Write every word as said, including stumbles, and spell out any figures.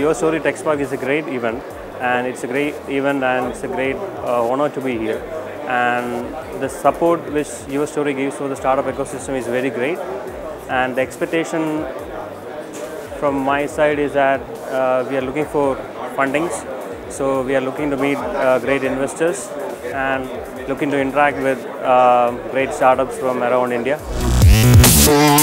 Your Story Tech Spark is a great event, and it's a great event, and it's a great uh, honor to be here. And the support which Your Story gives for the startup ecosystem is very great. And the expectation from my side is that uh, we are looking for fundings. So we are looking to meet uh, great investors and looking to interact with uh, great startups from around India.